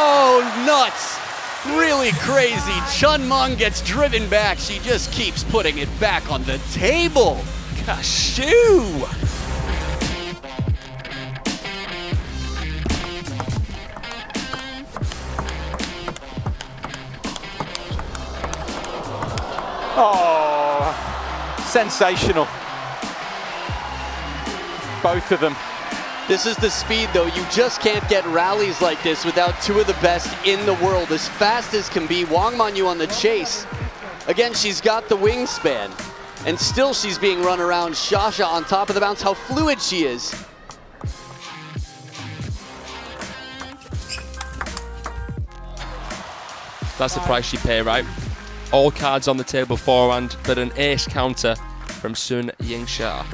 Oh, nuts! Really crazy. Chun Meng gets driven back. She just keeps putting it back on the table. Kashoo! Oh, sensational. Both of them. This is the speed, though. You just can't get rallies like this without two of the best in the world. As fast as can be. Wang Manyu on the chase. Again, she's got the wingspan. And still she's being run around. Xia on top of the bounce. How fluid she is. That's the price you pay, right? All cards on the table forehand, but an ace counter from Sun Yingxia.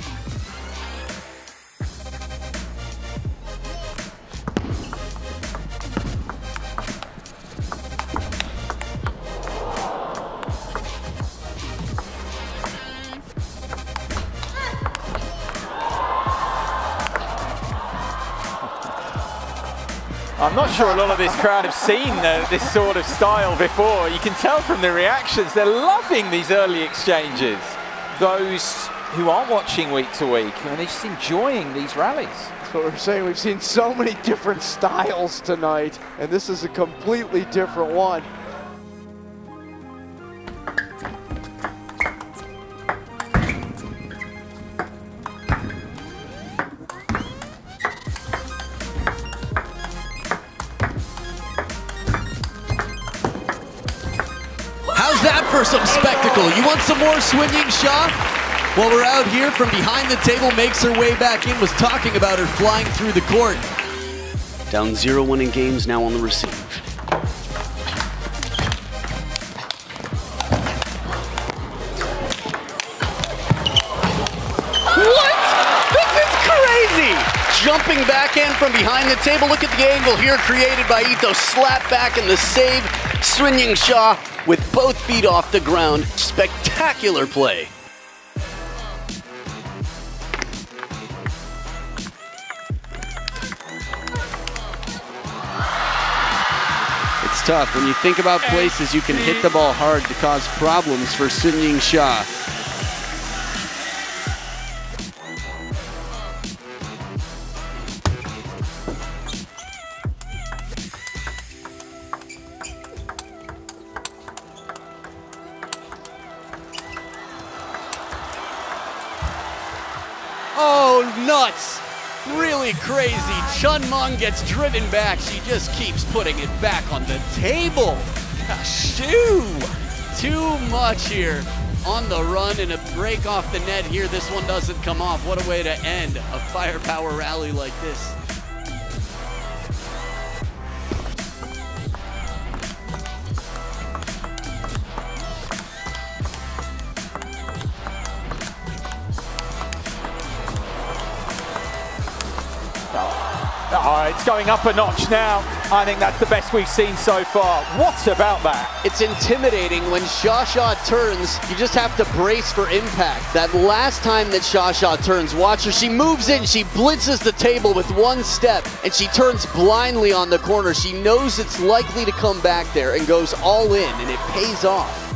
I'm not sure a lot of this crowd have seen this sort of style before. You can tell from the reactions, they're loving these early exchanges. Those who aren't watching week to week, and they're just enjoying these rallies. That's what we're saying. We've seen so many different styles tonight, and this is a completely different one. How's that for some spectacle? You want some more Sun Yingxia? Well, we're out here from behind the table, makes her way back in, was talking about her flying through the court. Down 0-1 in games, now on the receive. What? This is crazy! Jumping backhand from behind the table. Look at the angle here created by Ito. Slap back and the save. Sun Yingxia with both feet off the ground. Spectacular play. It's tough. When you think about places you can hit the ball hard to cause problems for Sun Yingxia. Oh, nuts! Really crazy. Chun Meng gets driven back. She just keeps putting it back on the table. Kashoo! Too much here. On the run and a break off the net here. This one doesn't come off. What a way to end a firepower rally like this. Oh, it's going up a notch now. I think that's the best we've seen so far. What about that? It's intimidating when Xia turns. You just have to brace for impact. That last time that Xia turns, watch her. She moves in, she blitzes the table with one step, and she turns blindly on the corner. She knows it's likely to come back there and goes all in, and it pays off.